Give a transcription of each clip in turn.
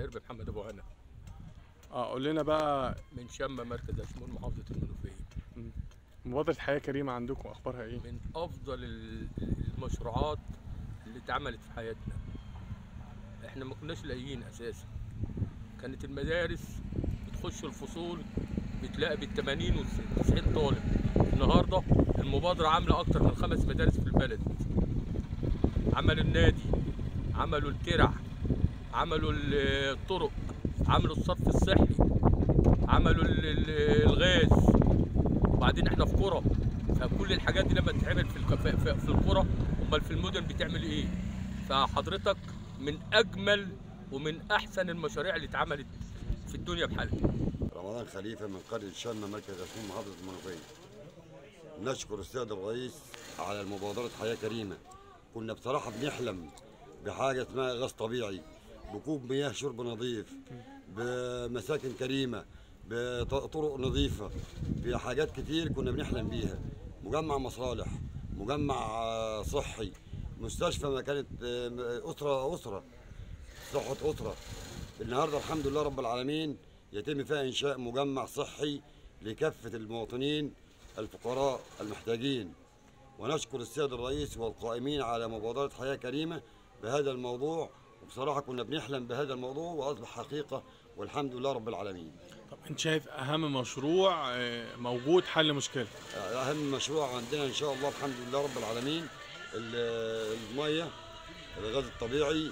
الهرب محمد ابو هنا. قول لنا بقى. من شمة مركز اشمون محافظه المنوفيه. مبادرة حياة كريمة عندكم اخبارها ايه؟ من افضل المشروعات اللي اتعملت في حياتنا. احنا ما كناش لاقيين اساسا. كانت المدارس بتخش الفصول بتلاقي بال80 وال90 طالب. النهارده المبادره عامله اكتر من 5 مدارس في البلد. عملوا النادي، عملوا الترع، عملوا الطرق، عملوا الصرف الصحي، عملوا الغاز. وبعدين احنا في قرى، فكل الحاجات دي لما تتعمل في القرى، امال في المدن بتعمل ايه؟ فحضرتك من اجمل ومن احسن المشاريع اللي اتعملت في الدنيا بحالها. رمضان خليفه من قريه شمة مركز اشمون محافظه المنوفيه. نشكر السيد الرئيس على المبادره حياه كريمه. كنا بصراحه بنحلم بحاجه اسمها غاز طبيعي، بكوب مياه شرب نظيف، بمساكن كريمه، بطرق نظيفه، بحاجات كتير كنا بنحلم بيها. مجمع مصالح، مجمع صحي، مستشفى ما كانت اسره صحه اسره. النهارده الحمد لله رب العالمين يتم فيها انشاء مجمع صحي لكافه المواطنين الفقراء المحتاجين. ونشكر السيد الرئيس والقائمين على مبادرة حياة كريمة بهذا الموضوع، وبصراحة كنا بنحلم بهذا الموضوع وأصبح حقيقة والحمد لله رب العالمين. طب انت شايف اهم مشروع موجود حل مشكلة؟ أهم مشروع عندنا إن شاء الله الحمد لله رب العالمين المية، الغاز الطبيعي،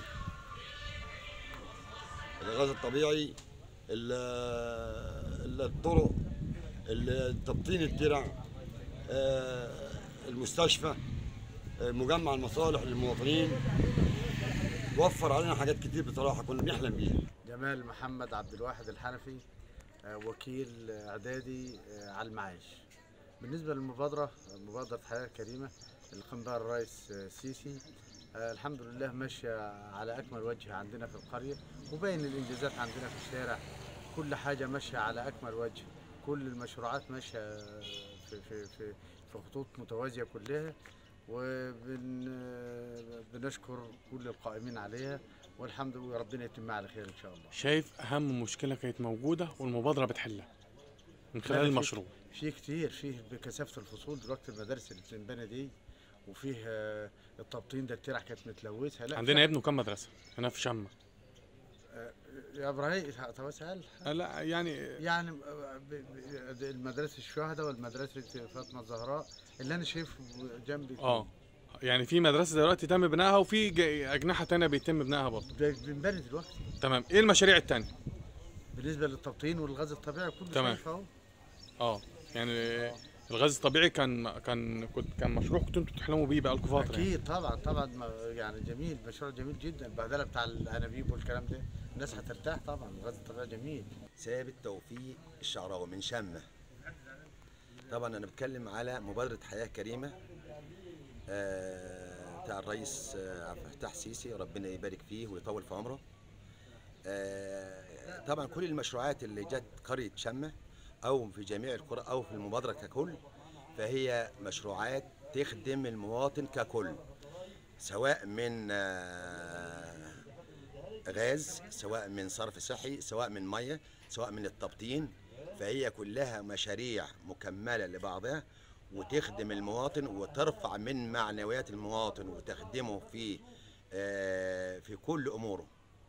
الطرق، تبطين الترع، المستشفى، مجمع المصالح للمواطنين. وفر علينا حاجات كتير بصراحه كنا بنحلم بيها. جمال محمد عبد الواحد الحنفي، وكيل اعدادي على المعاش. بالنسبه للمبادره، مبادره حياه كريمه اللي قام بها الرئيس السيسي، الحمد لله ماشيه على اكمل وجه عندنا في القريه، وبين الانجازات عندنا في الشارع. كل حاجه ماشيه على اكمل وجه، كل المشروعات ماشيه في خطوط متوازيه كلها، وبنشكر كل القائمين عليها، والحمد لله ربنا يتمها على خير ان شاء الله. شايف اهم مشكله كانت موجوده والمبادره بتحلها من خلال المشروع؟ في كتير، فيه بكثافه الفصول دلوقتي المدارس اللي بتنبنى دي، وفيه التبطين ده الترع كانت متلوثه. لا عندنا يبنوا كم مدرسه هنا في شمة؟ يا ابراهيم طب اسال. لا يعني المدرسه الشهداء والمدرسه فاطمه الزهراء اللي انا شايفه جنبي. يعني في مدرسه دلوقتي تم بنائها وفي اجنحه ثانيه بيتم بنائها برضه. بنبني دلوقتي. تمام. ايه المشاريع الثانيه؟ بالنسبه للتبطين والغاز الطبيعي كله تمام. شايف اهو. يعني الغاز الطبيعي كان مشروع كنتوا انتوا بتحلموا بيه بقالكم فتره. اكيد يعني. طبعا يعني جميل، مشروع جميل جدا. البهدله بتاع الانابيب والكلام ده الناس هترتاح طبعا. الغاز الطبيعي جميل. ثابت توفيق الشعراوي من شمة. طبعا انا بتكلم على مبادره حياه كريمه بتاع الرئيس عبد الفتاح السيسي، ربنا يبارك فيه ويطول في عمره. طبعا كل المشروعات اللي جت قريه شمة او في جميع القرى او في المبادره ككل، فهي مشروعات تخدم المواطن ككل، سواء من غاز، سواء من صرف صحي، سواء من ميه، سواء من التبطين. فهي كلها مشاريع مكمله لبعضها وتخدم المواطن وترفع من معنويات المواطن وتخدمه في كل اموره.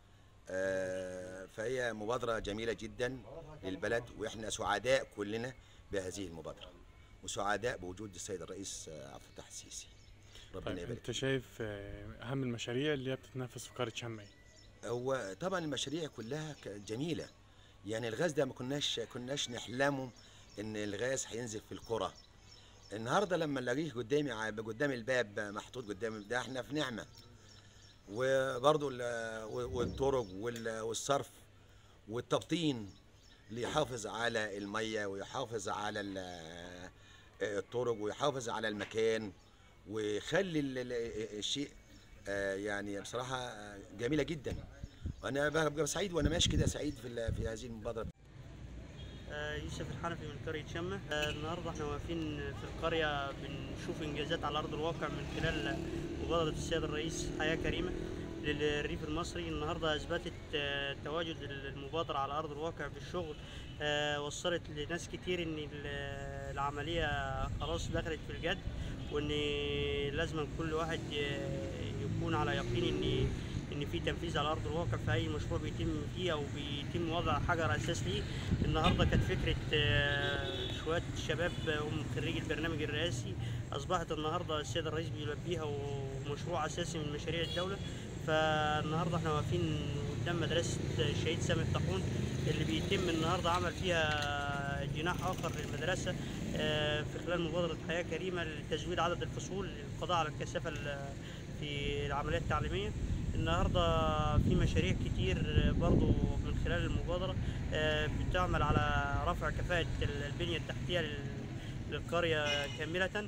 فهي مبادره جميله جدا للبلد، واحنا سعداء كلنا بهذه المبادره وسعداء بوجود السيد الرئيس عبد الفتاح السيسي. ربنا يبارك. انت شايف اهم المشاريع اللي هي بتتنفذ في قريه شمة؟ هو طبعا المشاريع كلها جميله. يعني الغاز ده ما كناش نحلمه ان الغاز هينزل في القرى. النهارده لما نلاقيه قدام الباب محطوط قدام، ده احنا في نعمه. وبرضه والطرق والصرف والتبطين اللي يحافظ على الميه ويحافظ على الطرق ويحافظ على المكان ويخلي الشيء يعني بصراحه جميله جدا. وانا ببقى سعيد وانا ماشي كده، سعيد في هذه المبادره. يوسف الحنفي من قرية شمة. النهارده احنا واقفين في القرية بنشوف انجازات على ارض الواقع من خلال مبادرة السيد الرئيس حياة كريمة. للريف المصري. النهارده اثبتت تواجد المبادره على ارض الواقع بالشغل، وصلت لناس كتير ان العمليه خلاص دخلت في الجد، وان لازم كل واحد يكون على يقين ان في تنفيذ على ارض الواقع في اي مشروع بيتم فيه او بيتم وضع حجر اساس ليه. النهارده كانت فكره شويه شباب هم خريج البرنامج الرئاسي اصبحت النهارده السيد الرئيس بيلبيها ومشروع اساسي من مشاريع الدوله. فالنهارده احنا واقفين قدام مدرسه الشهيد سامي الطاحون اللي بيتم النهارده عمل فيها جناح اخر للمدرسه في خلال مبادره حياه كريمه لتزويد عدد الفصول للقضاء على الكثافه في العمليات التعليميه. النهارده في مشاريع كتير برضو من خلال المبادره بتعمل على رفع كفاءه البنيه التحتيه للقريه كامله.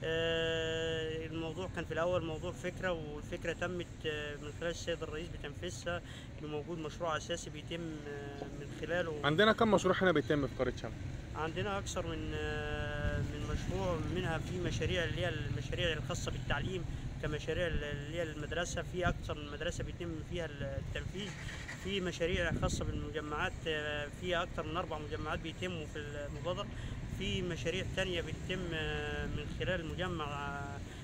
الموضوع كان في الاول موضوع فكره، والفكره تمت من خلال السيد الرئيس بتنفيذها بموجود مشروع اساسي بيتم من خلاله. عندنا كم مشروع هنا بيتم في قرية شمة؟ عندنا اكثر من مشروع، منها في مشاريع اللي هي المشاريع الخاصه بالتعليم كمشاريع اللي هي المدرسه، في اكثر من مدرسه بيتم فيها التنفيذ. في مشاريع خاصه بالمجمعات، في اكثر من 4 مجمعات بيتموا في المبادره. في مشاريع تانية بتتم من خلال المجمع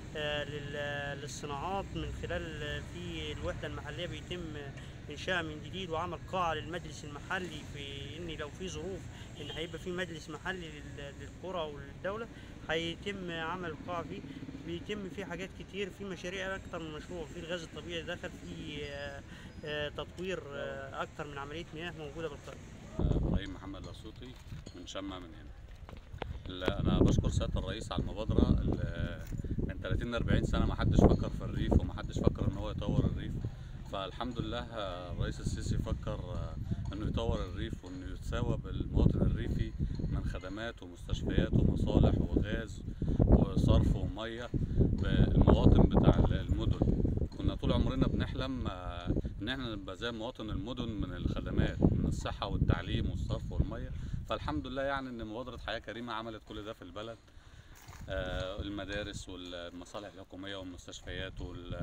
للصناعات، من خلال في الوحدة المحلية بيتم إنشاء من جديد وعمل قاعة للمجلس المحلي، في إن لو في ظروف إن هيبقى في مجلس محلي للقرى والدولة هيتم عمل قاعة فيه. بيتم فيه حاجات كتير، في مشاريع أكتر من مشروع. في الغاز الطبيعي دخل في تطوير أكتر من عملية مياه موجودة بالقرية. إبراهيم محمد لاسوطي من شمة من هنا. أنا بشكر سيادة الرئيس على المبادرة. من 30 ل 40 سنة ما حدش فكر في الريف وما حدش فكر إن هو يطور الريف، فالحمد لله الرئيس السيسي فكر إنه يطور الريف وإنه يتساوى بالمواطن الريفي من خدمات ومستشفيات ومصالح وغاز وصرف ومية بالمواطن بتاع المدن. كنا طول عمرنا بنحلم إن احنا نبقى زي مواطن المدن من الخدمات، من الصحة والتعليم والصرف والمية. فالحمد لله يعني ان مبادرة حياة كريمة عملت كل ده في البلد، المدارس والمصالح الحكومية والمستشفيات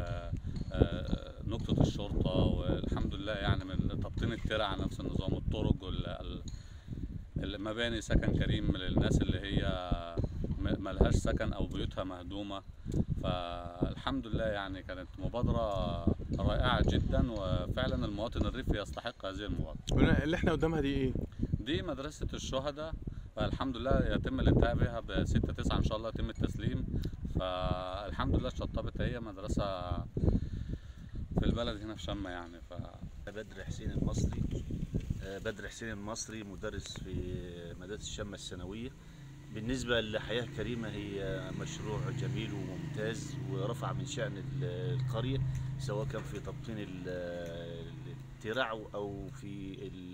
ونقطة الشرطة، والحمد لله يعني من تبطين الترع نفس النظام، الطرق والمباني سكن كريم للناس اللي هي ملهاش سكن او بيوتها مهدومة. فالحمد لله يعني كانت مبادرة رائعة جدا، وفعلا المواطن الريفي يستحق هذه المبادرة. اللي احنا قدامها دي ايه؟ دي مدرسة الشهداء، فالحمد لله يتم الانتهاء بها ب6/9 ان شاء الله يتم التسليم. فالحمد لله شطبت هي مدرسة في البلد هنا في شمة يعني. بدر حسين المصري مدرس في مدرسة شمة الثانوية. بالنسبة لحياة كريمة هي مشروع جميل وممتاز ورفع من شأن القرية، سواء كان في تبطين الترع أو في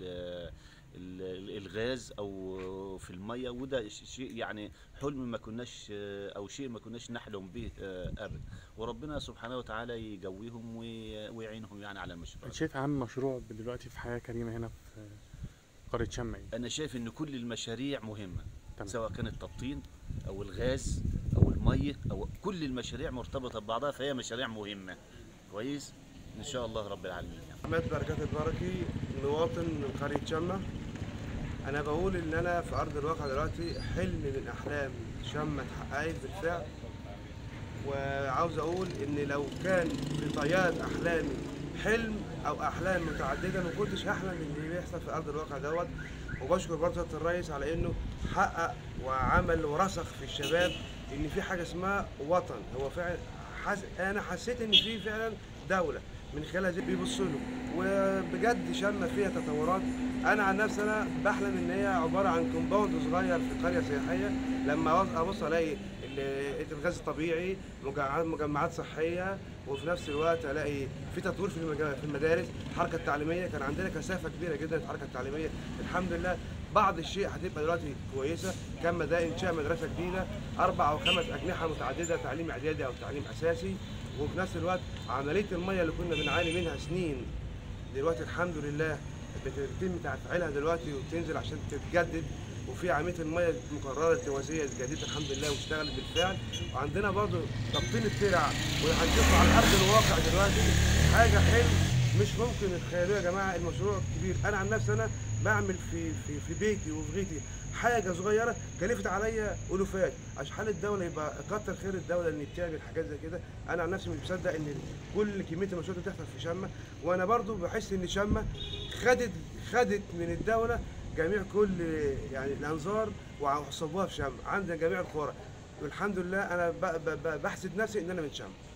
الغاز أو في المية، وده شيء يعني حلم ما كناش أو شيء ما كناش نحلم به أبدا، وربنا سبحانه وتعالى يقويهم ويعينهم يعني على المشروع. شايف أهم مشروع دلوقتي في حياة كريمة هنا في قرية شمة؟ أنا شايف إن كل المشاريع مهمة، تمام. سواء كان التبطين أو الغاز أو المية أو كل المشاريع مرتبطة ببعضها، فهي مشاريع مهمة. كويس إن شاء الله رب العالمين. أحمد بركات البركي، مواطن من قرية شمة. أنا بقول إن أنا في أرض الواقع دلوقتي حلم من أحلام شمة اتحققت بالفعل، وعاوز أقول إن لو كان في طيات أحلامي حلم أو أحلام متعددة ما كنتش هحلم اللي بيحصل في أرض الواقع دوت. وبشكر برضه سيادة الرئيس على إنه حقق وعمل ورسخ في الشباب إن في حاجة اسمها وطن. هو فعلا أنا حسيت إن في فعلا دولة من خلال بيبصوا له، وبجد شمة فيها تطورات. انا عن نفسي انا بحلم ان هي عباره عن كومباوند صغير في قريه سياحيه، لما ابص الاقي الغاز الطبيعي، مجمعات صحيه، وفي نفس الوقت الاقي في تطوير في المدارس. الحركه التعليميه كان عندنا كثافه كبيره جدا في الحركه التعليميه، الحمد لله بعض الشيء هتبقى دلوقتي كويسه. كان انشاء مدرسه جديده 4 أو 5 أجنحة متعدده، تعليم اعدادي او تعليم اساسي. وفي نفس الوقت عمليه الميه اللي كنا بنعاني منها سنين دلوقتي الحمد لله بتتم تفعيلها دلوقتي وبتنزل عشان تتجدد. وفي عمليه الميه المكرره التوازيه الجديده الحمد لله واشتغلت بالفعل. وعندنا برضو تبطين الترع وهنشوفه على ارض الواقع دلوقتي حاجه حلم مش ممكن تتخيلوه يا جماعه. المشروع كبير. انا عن نفسي انا بعمل في بيتي وفي غيتي حاجه صغيره كلفت عليا الوفات. عشان حال الدوله يبقى كتر خير الدوله ان بتعمل حاجات زي كده. انا عن نفسي مش مصدق ان كل كميه المشروعات اللي بتحصل في شمه. وانا برضو بحس ان شمه خدت من الدوله جميع كل يعني الانظار وحصبوها في شمه عند جميع القرى. والحمد لله انا بحسد نفسي ان انا من شمه.